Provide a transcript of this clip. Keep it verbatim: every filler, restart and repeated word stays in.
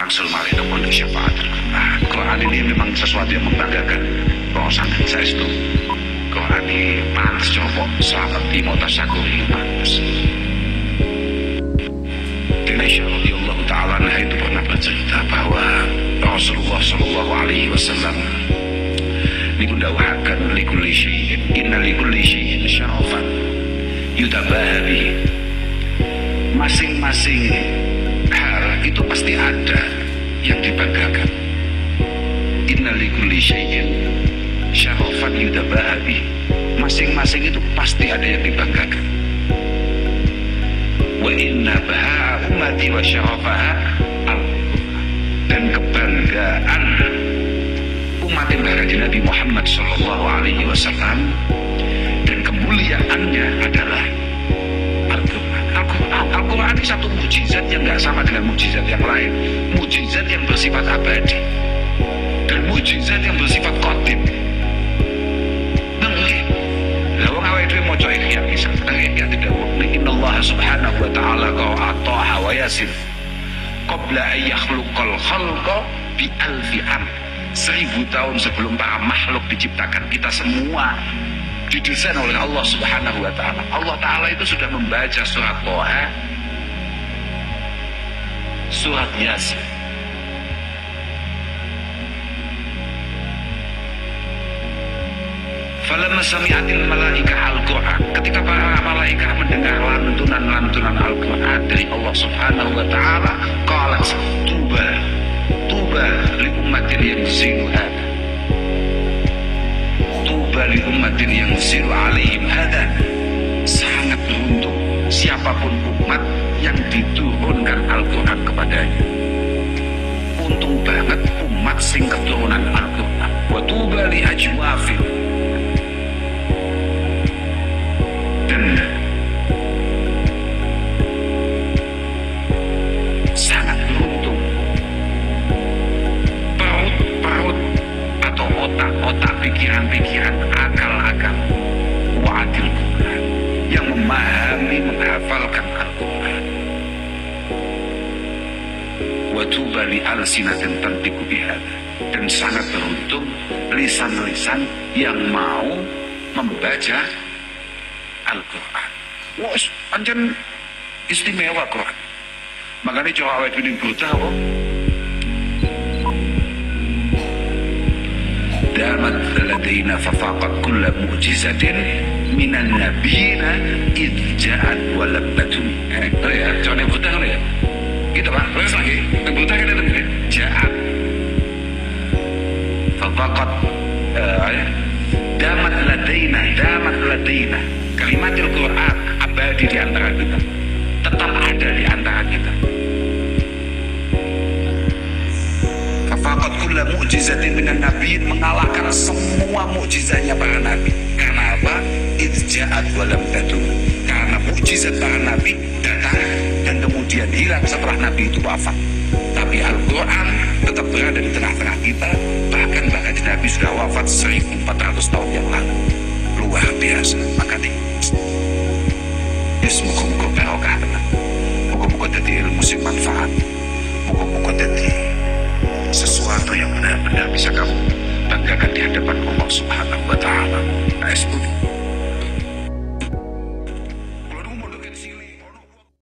wangsul malih nopo syafaat. Nah, Quran ini memang sesuatu yang membanggakan. Kalau sangat saya itu Quran ini pantas coba selamat di mutasakuri pantas. Aisyah radhiyallahu ta'ala anha itu pernah bercerita bahwa Rasulullah sallallahu alaihi wasallam niku ndawuhaken likulli syai'in inna likulli syai'in syarafan yutabaha bihi. Masing-masing hal itu pasti ada yang dibanggakan. Inna likulli syai'in syarafan yutabaha bihi. Masing-masing itu pasti ada yang dibanggakan. Wa inna baha ummati wa syarafaha al-Qur'an. Dan kebanggaan umat Nabi Muhammad sallallahu alaihi wasallam dan kemuliaannya adalah Al-Quran. Al-Quran Al-Quran ini satu mukjizat yang gak sama dengan mukjizat yang lain. Mukjizat yang bersifat abadi dan mukjizat yang bersifat qadim. Lawang awake dhewe maca Ihya bisa Ihya tidak mukmin innallaha subhanahu wa ta'ala qa'ataha wa yasin qabla an yakhluqal khalqa bi alfi am. Seribu tahun sebelum para makhluk diciptakan, kita semua didesain oleh Allah subhanahu wa ta'ala. Allah ta'ala itu sudah membaca surat Toha, surat Yasin. Falamma sami'atil malaikah al-Qur'an, ketika para malaikat mendengar lantunan-lantunan Al-Qur'an dari Allah subhanahu wa ta'ala, qalat tuba tuba li ummatin yanzilu hada tuba li ummatin yanzilu alaihim hada. Sangat beruntung siapapun umat yang diturunkan Al-Quran kepadanya. Untung banget umat sing keturunan Al-Quran. Wa tuba li ajwafil, dan sangat beruntung perut-perut atau otak-otak, pikiran-pikiran, akal-akal wa'adil Quran yang memahami, menghafalkan Al-Quran. Wa tuba li alsinatin tantiqu bihadza, dan sangat beruntung lisan-lisan yang mau membaca Al-Quran. Wah, pancen istimewa Quran. Makanya coba awet ini buta kok. Damat ladaina fafaqat kulla mu'jizatin minan nabiyina idja'at walabatun. Eh, itu ya, coba yang buta kan ya? Gitu Pak, terus lagi. Yang buta kan itu ya? Ja'at fafaqat uh, damat ladaina, damat ladaina. Kalimatil Quran abadi di antara kita, tetap ada di antara kita. Faqat kulla mu'jizatin minan nabiyyin, mengalahkan semua mukjizatnya para nabi. Karena apa? Idja'at walam tadum. Karena mukjizat para nabi datang dan kemudian hilang setelah nabi itu wafat. Tapi Al-Quran tetap berada di tengah-tengah kita. Bahkan bahkan nabi sudah wafat seribu empat ratus tahun yang lalu. Luar biasa. Makanya yes, muka-muka barokah teman, muka-muka jadi ilmu sing manfaat, muka-muka jadi sesuatu yang benar-benar bisa kamu banggakan di hadapan Allah subhanahu wa ta'ala.